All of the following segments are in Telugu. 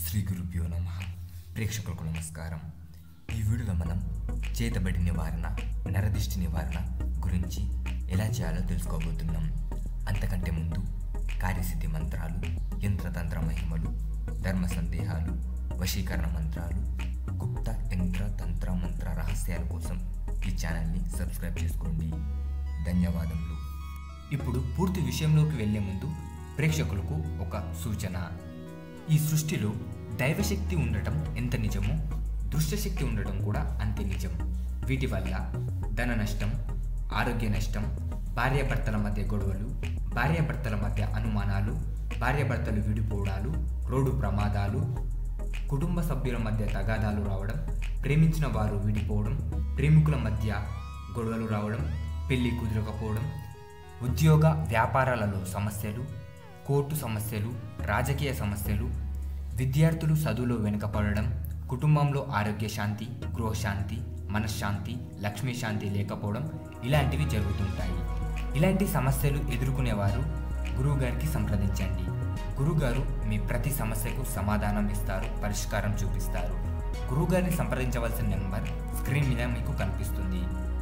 శ్రీ గురుభ్యో నమః. ప్రేక్షకులకు నమస్కారం. ఈ వీడియోలో మనం చేతబడి నివారణ, నరదిష్టి నివారణ గురించి ఎలా చేయాలో తెలుసుకోబోతున్నాం. అంతకంటే ముందు కార్యసిద్ధి మంత్రాలు, యంత్రతంత్ర మహిమలు, ధర్మ సందేహాలు, వశీకరణ మంత్రాలు, గుప్త యంత్ర తంత్ర మంత్ర రహస్యాల కోసం ఈ ఛానల్ని సబ్స్క్రైబ్ చేసుకోండి. ధన్యవాదములు. ఇప్పుడు పూర్తి విషయంలోకి వెళ్లే ముందు ప్రేక్షకులకు ఒక సూచన. ఈ సృష్టిలో దైవశక్తి ఉండటం ఎంత నిజమో దుష్టశక్తి ఉండటం కూడా అంతే నిజం. వీటి వల్ల ధన నష్టం, ఆరోగ్య నష్టం, భార్యాభర్తల మధ్య గొడవలు, భార్యాభర్తల మధ్య అనుమానాలు, భార్యాభర్తలు విడిపోవడాలు, రోడ్డు ప్రమాదాలు, కుటుంబ సభ్యుల మధ్య తగాదాలు రావడం, ప్రేమించిన వారు విడిపోవడం, ప్రేమికుల మధ్య గొడవలు రావడం, పెళ్లి కుదరకపోవడం, ఉద్యోగ వ్యాపారాలలో సమస్యలు, కోర్టు సమస్యలు, రాజకీయ సమస్యలు, విద్యార్థులు చదువులో వెనుకపడడం, కుటుంబంలో ఆరోగ్య శాంతి, గృహశాంతి, మనశ్శాంతి, లక్ష్మీ శాంతి లేకపోవడం ఇలాంటివి జరుగుతుంటాయి. ఇలాంటి సమస్యలు ఎదుర్కొనేవారు గురువుగారికి సంప్రదించండి. గురువుగారు మీ ప్రతి సమస్యకు సమాధానం ఇస్తారు, పరిష్కారం చూపిస్తారు. గురువుగారిని సంప్రదించవలసిన నెంబర్ స్క్రీన్ మీద మీకు కనిపిస్తుంది.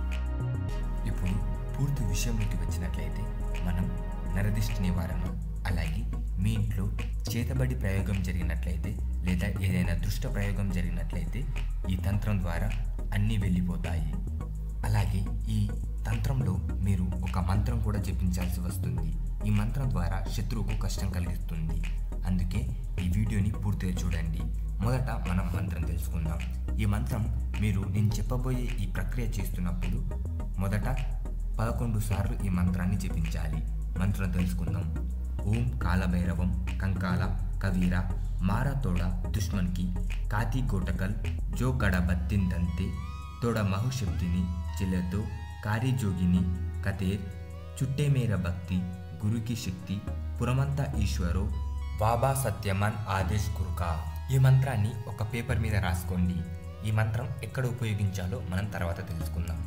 ఇప్పుడు పూర్తి విషయంలోకి వచ్చినట్లయితే మనం నరదిష్టి నివారణ, అలాగే మీ ఇంట్లో చేతబడి ప్రయోగం జరిగినట్లయితే లేదా ఏదైనా దుష్ట ప్రయోగం జరిగినట్లయితే ఈ తంత్రం ద్వారా అన్నీ వెళ్ళిపోతాయి. అలాగే ఈ తంత్రంలో మీరు ఒక మంత్రం కూడా జపించాల్సి వస్తుంది. ఈ మంత్రం ద్వారా శత్రువుకు కష్టం కలిగిస్తుంది. అందుకే ఈ వీడియోని పూర్తిగా చూడండి. మొదట మనం మంత్రం తెలుసుకుందాం. ఈ మంత్రం మీరు నేను చెప్పబోయే ఈ ప్రక్రియ చేస్తున్నప్పుడు మొదట 11 సార్లు ఈ మంత్రాన్ని జపించాలి. మంత్రం తెలుసుకుందాం. ఓం కాలభైరవం కంకాల కవీర మారా తోడ దుష్మన్కి కాతి గోటకల్ జో కడ బత్తిందంతే తోడ మహుశక్తిని చిల్లతో కారీ జోగిని కతేర్ చుట్టే మేర భక్తి గురుకి శక్తి పురమంతా ఈశ్వరో బాబా సత్యమన్ ఆదేశ్ గురుకా. ఈ మంత్రాన్ని ఒక పేపర్ మీద రాసుకోండి. ఈ మంత్రం ఎక్కడ ఉపయోగించాలో మనం తర్వాత తెలుసుకుందాం.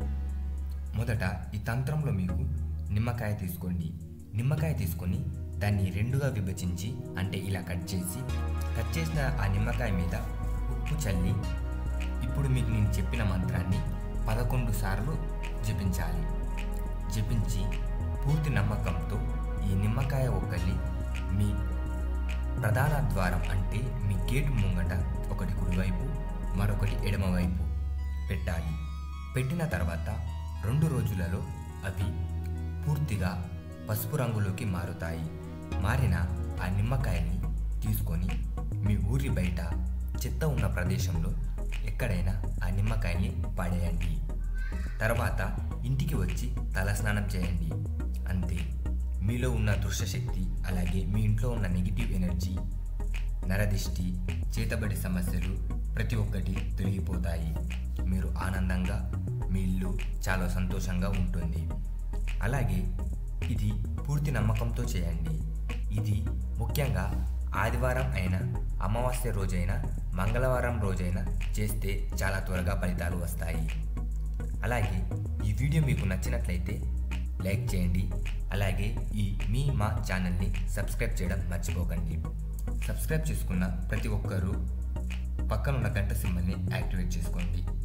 మొదట ఈ తంత్రంలో మీకు నిమ్మకాయ తీసుకోండి. నిమ్మకాయ తీసుకొని దాన్ని 2గా విభజించి, అంటే ఇలా కట్ చేసిన ఆ నిమ్మకాయ మీద ఉప్పు చల్లి ఇప్పుడు మీకు నేను చెప్పిన మంత్రాన్ని 11 సార్లు జపించాలి. జపించి పూర్తి నమ్మకంతో ఈ నిమ్మకాయ ఒక్కలి మీ ప్రధాన ద్వారం, అంటే మీ గేటు ముంగట ఒకటి కుడివైపు మరొకటి ఎడమవైపు పెట్టాలి. పెట్టిన తర్వాత 2 రోజులలో అవి పూర్తిగా పసుపు రంగులోకి మారుతాయి. మారిన ఆ నిమ్మకాయని తీసుకొని మీ ఊరి బయట చెత్త ఉన్న ప్రదేశంలో ఎక్కడైనా ఆ నిమ్మకాయని పడేయండి. తర్వాత ఇంటికి వచ్చి తలస్నానం చేయండి. అంతే. మీలో ఉన్న దుష్టశక్తి, అలాగే మీ ఇంట్లో ఉన్న నెగిటివ్ ఎనర్జీ, నరదిష్టి, చేతబడి సమస్యలు ప్రతి ఒక్కటి తొలగిపోతాయి. మీరు ఆనందంగా, మీ ఇల్లు చాలా సంతోషంగా ఉంటుంది. అలాగే ఇది పూర్తి నమ్మకంతో చేయండి. ఇది ముఖ్యంగా ఆదివారం అయినా, అమావాస్య రోజైనా, మంగళవారం రోజైనా చేస్తే చాలా త్వరగా ఫలితాలు వస్తాయి. అలాగే ఈ వీడియో మీకు నచ్చినట్లయితే లైక్ చేయండి. అలాగే మా ఛానల్ని సబ్స్క్రైబ్ చేయడం మర్చిపోకండి. సబ్స్క్రైబ్ చేసుకున్న ప్రతి ఒక్కరూ పక్కనున్న గంట సింబల్ని యాక్టివేట్ చేసుకోండి.